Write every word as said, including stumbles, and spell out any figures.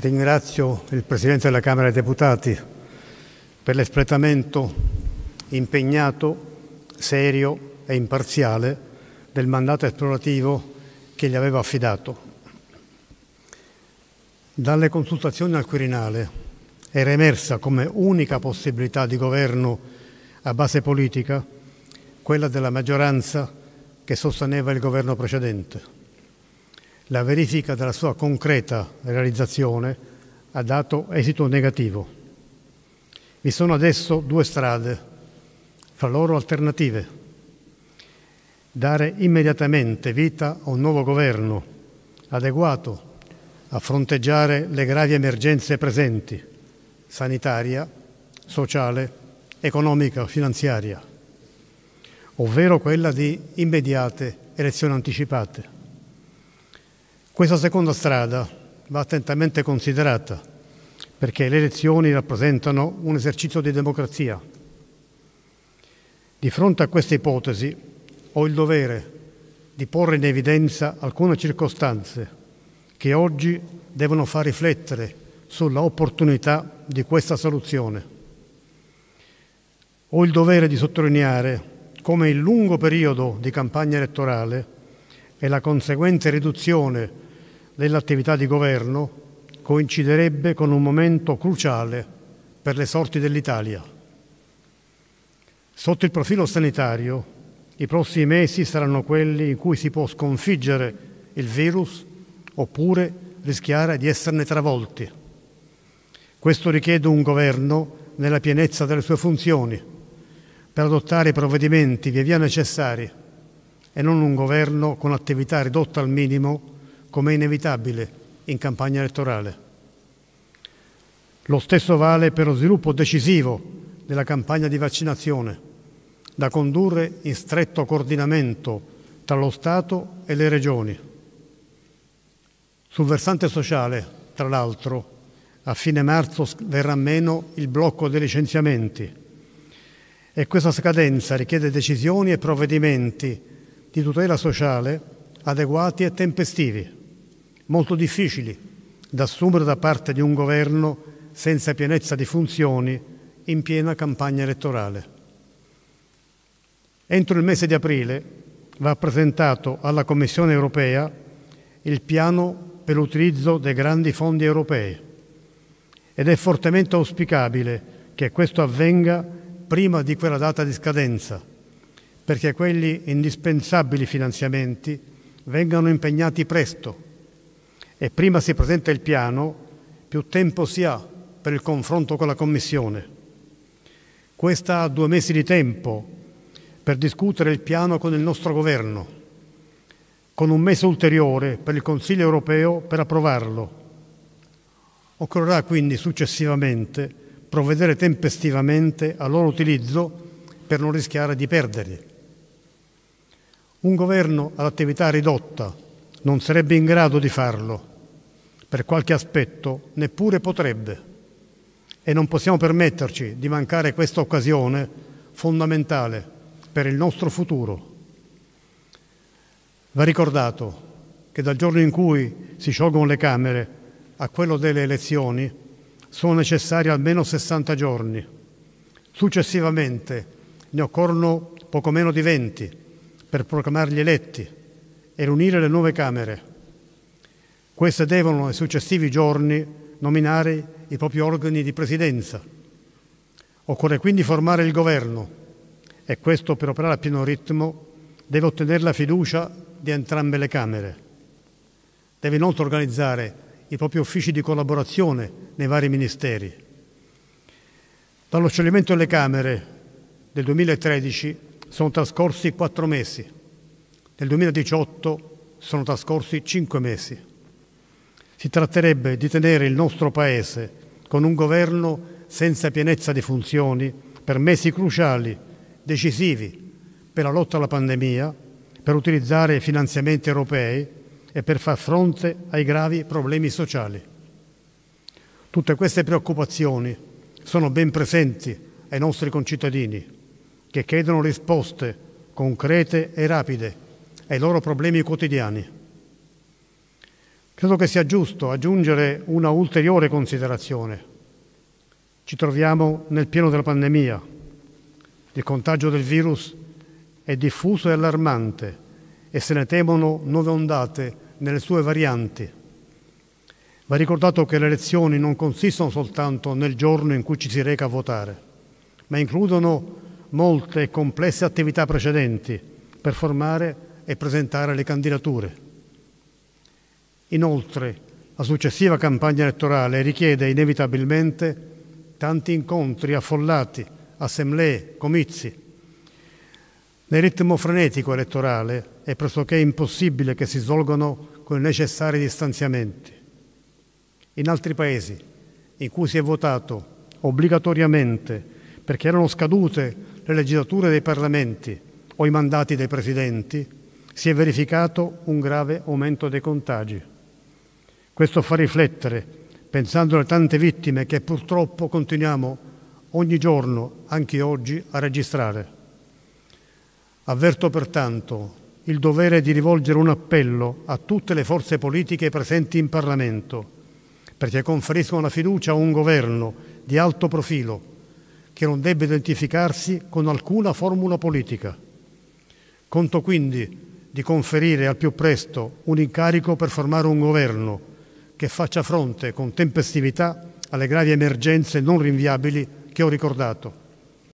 Ringrazio il Presidente della Camera dei Deputati per l'espletamento impegnato, serio e imparziale del mandato esplorativo che gli aveva affidato. Dalle consultazioni al Quirinale era emersa come unica possibilità di governo a base politica quella della maggioranza che sosteneva il governo precedente. La verifica della sua concreta realizzazione ha dato esito negativo. Vi sono adesso due strade, fra loro alternative. Dare immediatamente vita a un nuovo governo adeguato a fronteggiare le gravi emergenze presenti, sanitaria, sociale, economica, finanziaria, ovvero quella di immediate elezioni anticipate. Questa seconda strada va attentamente considerata perché le elezioni rappresentano un esercizio di democrazia. Di fronte a questa ipotesi ho il dovere di porre in evidenza alcune circostanze che oggi devono far riflettere sulla opportunità di questa soluzione. Ho il dovere di sottolineare come il lungo periodo di campagna elettorale e la conseguente riduzione dell'attività di governo coinciderebbe con un momento cruciale per le sorti dell'Italia. Sotto il profilo sanitario, i prossimi mesi saranno quelli in cui si può sconfiggere il virus oppure rischiare di esserne travolti. Questo richiede un governo nella pienezza delle sue funzioni per adottare i provvedimenti via via necessari e non un governo con attività ridotta al minimo come è inevitabile in campagna elettorale. Lo stesso vale per lo sviluppo decisivo della campagna di vaccinazione, da condurre in stretto coordinamento tra lo Stato e le Regioni. Sul versante sociale, tra l'altro, a fine marzo verrà meno il blocco dei licenziamenti e questa scadenza richiede decisioni e provvedimenti di tutela sociale adeguati e tempestivi, molto difficili da assumere da parte di un governo senza pienezza di funzioni in piena campagna elettorale. Entro il mese di aprile va presentato alla Commissione europea il piano per l'utilizzo dei grandi fondi europei ed è fortemente auspicabile che questo avvenga prima di quella data di scadenza, perché quegli indispensabili finanziamenti vengano impegnati presto e prima si presenta il piano, più tempo si ha per il confronto con la Commissione. Questa ha due mesi di tempo per discutere il piano con il nostro governo, con un mese ulteriore per il Consiglio europeo per approvarlo. Occorrerà quindi successivamente provvedere tempestivamente al loro utilizzo per non rischiare di perderli. Un governo ad attività ridotta non sarebbe in grado di farlo, per qualche aspetto neppure potrebbe, e non possiamo permetterci di mancare questa occasione fondamentale per il nostro futuro. Va ricordato che dal giorno in cui si sciolgono le Camere a quello delle elezioni sono necessari almeno sessanta giorni. Successivamente ne occorrono poco meno di venti per proclamarli eletti e riunire le nuove Camere. Queste devono nei successivi giorni nominare i propri organi di presidenza. Occorre quindi formare il governo e questo, per operare a pieno ritmo, deve ottenere la fiducia di entrambe le Camere. Deve inoltre organizzare i propri uffici di collaborazione nei vari ministeri. Dallo scioglimento delle Camere del duemilatredici sono trascorsi quattro mesi, nel duemiladiciotto sono trascorsi cinque mesi. Si tratterebbe di tenere il nostro Paese con un governo senza pienezza di funzioni per mesi cruciali, decisivi per la lotta alla pandemia, per utilizzare finanziamenti europei e per far fronte ai gravi problemi sociali. Tutte queste preoccupazioni sono ben presenti ai nostri concittadini, che chiedono risposte concrete e rapide ai loro problemi quotidiani. Credo che sia giusto aggiungere una ulteriore considerazione. Ci troviamo nel pieno della pandemia. Il contagio del virus è diffuso e allarmante e se ne temono nuove ondate nelle sue varianti. Va ricordato che le elezioni non consistono soltanto nel giorno in cui ci si reca a votare, ma includono molte e complesse attività precedenti per formare e presentare le candidature. Inoltre, la successiva campagna elettorale richiede inevitabilmente tanti incontri affollati, assemblee, comizi. Nel ritmo frenetico elettorale è pressoché impossibile che si svolgano con i necessari distanziamenti. In altri paesi, in cui si è votato obbligatoriamente perché erano scadute le legislature dei parlamenti o i mandati dei presidenti, si è verificato un grave aumento dei contagi. Questo fa riflettere, pensando alle tante vittime che purtroppo continuiamo ogni giorno, anche oggi, a registrare. Avverto pertanto il dovere di rivolgere un appello a tutte le forze politiche presenti in Parlamento perché conferiscono la fiducia a un governo di alto profilo che non debba identificarsi con alcuna formula politica. Conto quindi di conferire al più presto un incarico per formare un governo che faccia fronte con tempestività alle gravi emergenze non rinviabili che ho ricordato.